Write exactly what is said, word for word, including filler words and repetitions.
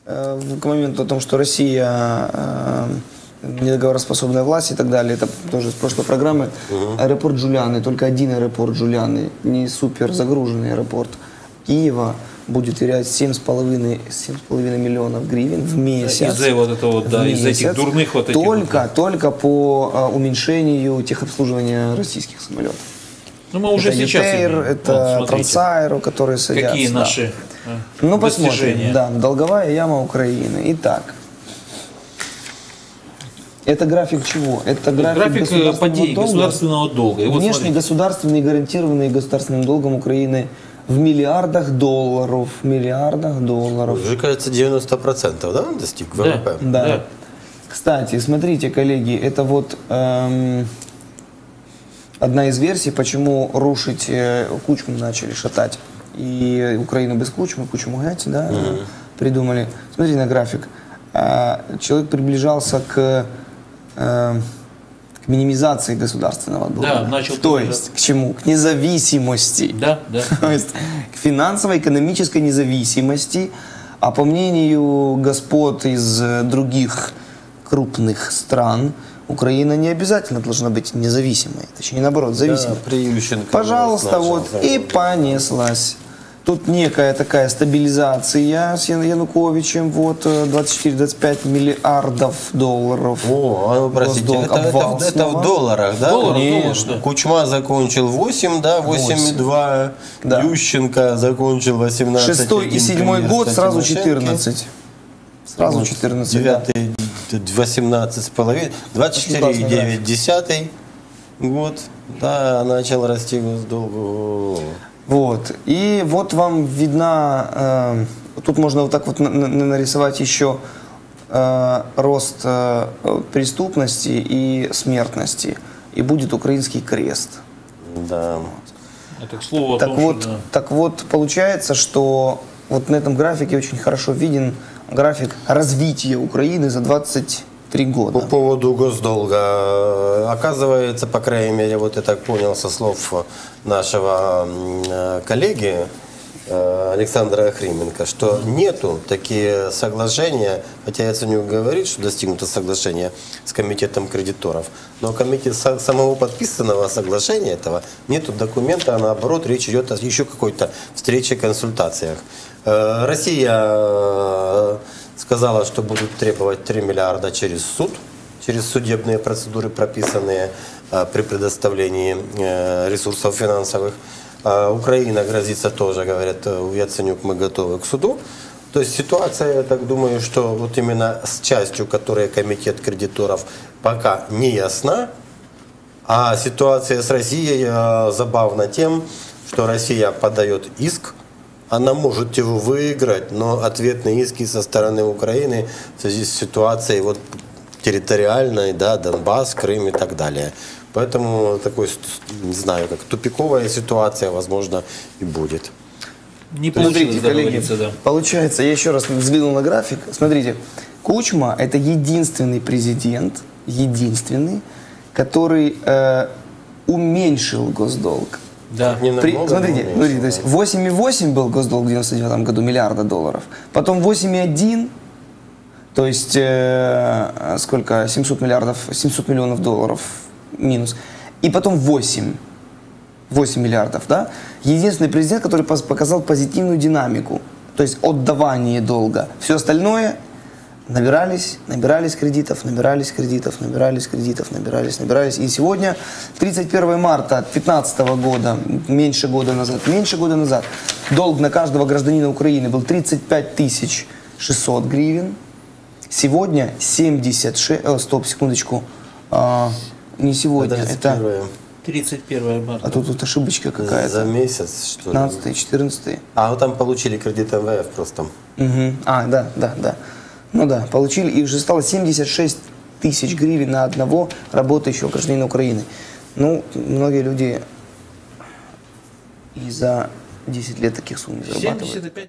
к моменту о том, что Россия недоговороспособная власть и так далее, это тоже с прошлой программы. Угу. Аэропорт Джулианы, только один аэропорт Джулианы, не супер загруженный аэропорт Киева, будет терять семь с половиной миллионов гривен в месяц. Из-за вот этого, да, из этих дурных вот этих. Только, вот. только по а, уменьшению техобслуживания российских самолетов. Ну, мы уже это сейчас Ютейр, это вот, Трансайро, которые садятся. Какие да. наши ну, достижения? Посмотрим, да, долговая яма Украины. Итак, это график чего? Это график, график государственного, падения долга. государственного долга. И вот внешний смотрите. государственный, гарантированный государственным долгом Украины в миллиардах долларов. Миллиардах долларов. Уже, кажется, девяносто процентов, да, он достиг ВВП? Да. да. да. Кстати, смотрите, коллеги, это вот эм, одна из версий, почему рушить э, Кучму начали шатать. И Украину без Кучмы, Кучму геть, да, угу. придумали. Смотрите на график. Э, человек приближался к, э, к минимизации государственного долга. Да, начал То есть, к чему? К независимости. Да, да. То есть, к финансово-экономической независимости. А по мнению господ из других крупных стран, Украина не обязательно должна быть независимой. Точнее, наоборот, зависимой. Да, при Ющенко Пожалуйста, вот, и понеслась. Тут некая такая стабилизация с Януковичем, вот, двадцать четыре — двадцать пять миллиардов долларов. О, а ну, простите, это, это, это в долларах, да? Доллар, Конечно. доллар, да. Кучма закончил восемь, да, восемь и два. Да. Ющенко закончил восемнадцать. Шестой и седьмой год сразу четырнадцать. Сразу вот, четырнадцать, девятый, да. восемнадцать с половиной, двадцать четыре и девять десятых год, да, начал расти госдолг. Вот, и вот вам видна, э, тут можно вот так вот на, на, нарисовать еще э, рост э, преступности и смертности, и будет украинский крест. Да. Это к слову о так том, вот, что, да. так вот, получается, что вот на этом графике очень хорошо виден график развития Украины за двадцать три года. По поводу госдолга, оказывается, по крайней мере, вот я так понял со слов нашего коллеги Александра Охрименко, что нету такие соглашения, хотя Яценюк говорит, что достигнуто соглашение с комитетом кредиторов, но комитет самого подписанного соглашения этого нету документа, а наоборот речь идет о еще какой-то встрече, консультациях. Россия сказала, что будут требовать три миллиарда через суд, через судебные процедуры, прописанные а, при предоставлении а, ресурсов финансовых. А, Украина грозится тоже, говорят, у Яценюк, мы готовы к суду. То есть ситуация, я так думаю, что вот именно с частью, которая комитет кредиторов, пока не ясна. А ситуация с Россией а, забавна тем, что Россия подает иск. Она может его выиграть, но ответные иски со стороны Украины в связи с ситуацией вот, территориальной, да, Донбасс, Крым и так далее. Поэтому такой, не знаю, как тупиковая ситуация, возможно, и будет. Не получилось, коллеги, да. Получается, я еще раз взглянул на график. Смотрите, Кучма – это единственный президент, единственный, который э, уменьшил госдолг. Да. При, смотрите, смотрите, то есть восемь и восемь был госдолг в девяносто девятом году, миллиарда долларов. Потом восемь и один, то есть э, сколько, семьсот миллиардов, семьсот миллионов долларов минус. И потом восемь, восемь миллиардов, да? Единственный президент, который показал позитивную динамику, то есть отдавание долга. Все остальное набирались, набирались кредитов, набирались кредитов, набирались кредитов, набирались, набирались. И сегодня, тридцать первого марта две тысячи пятнадцатого года, меньше года назад, меньше года назад, долг на каждого гражданина Украины был тридцать пять тысяч шестьсот гривен. Сегодня семьдесят шесть, о, стоп, секундочку, а, не сегодня, это тридцать первого марта. А тут, тут ошибочка какая-то. За месяц, что ли? пятнадцатый, четырнадцатый. А, вот там получили кредит эм вэ эф просто. Угу. А, да, да, да. Ну да, получили, и уже стало семьдесят шесть тысяч гривен на одного работающего гражданина Украины. Ну, многие люди и за десять лет таких сумм не зарабатывают.